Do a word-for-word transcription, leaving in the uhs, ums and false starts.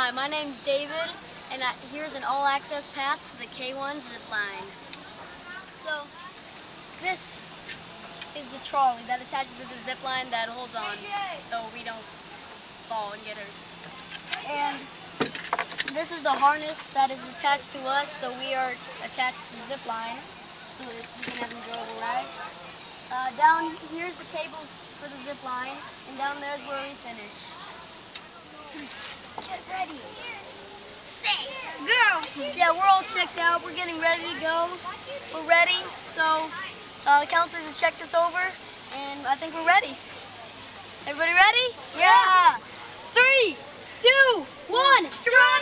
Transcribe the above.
Hi, my name's David, and I, here's an all-access pass to the K one Zipline. So, this is the trolley that attaches to the zipline that holds on so we don't fall and get hurt. And this is the harness that is attached to us, so we are attached to the zipline so that we can have an enjoyable ride. Uh, down here's the cables for the zipline, and down there's where we finish. Get ready. Go! Yeah, we're all checked out. We're getting ready to go. We're ready. So uh, the counselors have checked us over, and I think we're ready. Everybody ready? Yeah! Three, two, one, drive!